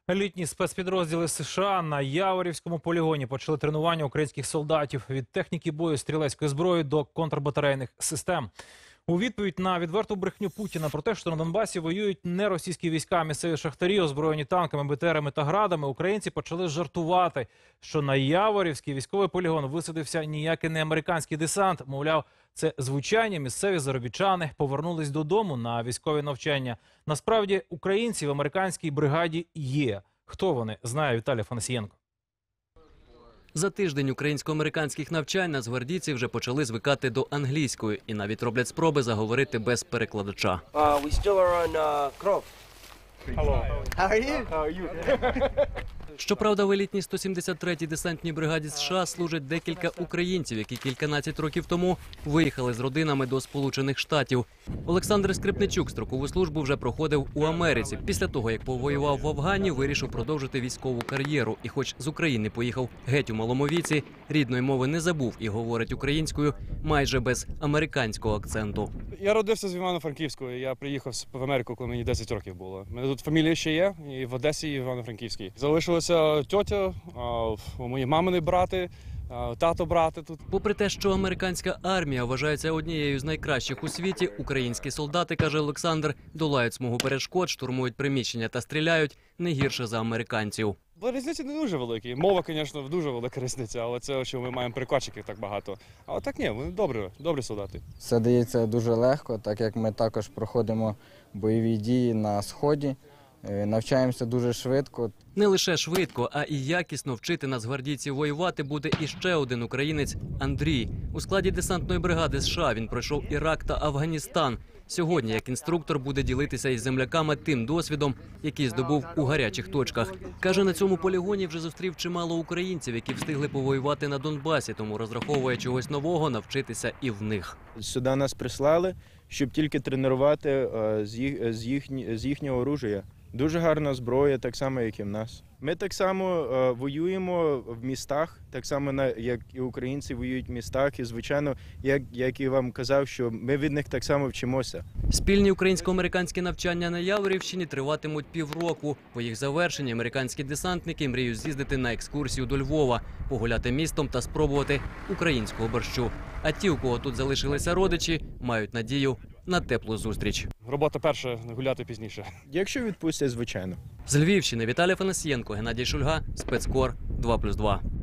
Елітні спецпідрозділи США на Яворівському полігоні почали тренування українських солдатів від техніки бою стрілецької зброї до контрбатарейних систем. У відповідь на відверту брехню Путіна про те, що на Донбасі воюють не російські війська, а місцеві шахтарі, озброєні танками, БТРами та градами, українці почали жартувати, що на Яворівський військовий полігон висадився ніякий не американський десант. Мовляв, це звичайні місцеві заробітчани повернулись додому на військові навчання. Насправді, українці в американській бригаді є. Хто вони, знає Віталій Афанасієнко. За тиждень українсько-американських навчань нацгвардійці вже почали звикати до англійської і навіть роблять спроби заговорити без перекладача. Щоправда, в елітній 173-й десантній бригаді США служать декілька українців, які кільканадцять років тому виїхали з родинами до Сполучених Штатів. Олександр Скрипничук строкову службу вже проходив у Америці. Після того, як повоював в Афгані, вирішив продовжити військову кар'єру. І хоч з України поїхав геть у малому віці, рідної мови не забув і говорить українською майже без американського акценту. Я родився з Івано-Франківського. Я приїхав в Америку, коли мені 10 років було. У мене тут фамілія ще є, і в Одесі, і в Івано-Франківській. Залишилася тьотя, у моєї мамини брати, тато брати тут. Попри те, що американська армія вважається однією з найкращих у світі, українські солдати, каже Олександр, долають смугу перешкод, штурмують приміщення та стріляють не гірше за американців. Різниця не дуже велика. Мова, звісно, дуже велика різниця, але це, що ми маємо перекладчиків так багато. А так ні, вони добрі солдати. Все дається дуже легко, так як ми також проходимо бойові дії на Сході, навчаємося дуже швидко. Не лише швидко, а і якісно вчити нацгвардійців воювати буде іще один українець – Андрій. У складі десантної бригади США він пройшов Ірак та Афганістан. Сьогодні, як інструктор, буде ділитися із земляками тим досвідом, який здобув у гарячих точках. Каже, на цьому полігоні вже зустрів чимало українців, які встигли повоювати на Донбасі, тому розраховує чогось нового навчитися і в них. Сюди нас прислали, щоб тільки тренувати з їхнього оружия. Дуже гарна зброя, так само, як і в нас. Ми так само воюємо в містах, так само, як і українці воюють в містах. І, звичайно, як і вам казав, що ми від них так само вчимося. Спільні українсько-американські навчання на Яворівщині триватимуть півроку. По їх завершенні американські десантники мріють з'їздити на екскурсію до Львова, погуляти містом та спробувати українського борщу. А ті, у кого тут залишилися родичі, мають надію на теплу зустріч. Робота перша, гуляти пізніше. Якщо відпустять, звичайно. З Львівщини Віталій Афанасієнко, Геннадій Шульга, Спецкор 2+2.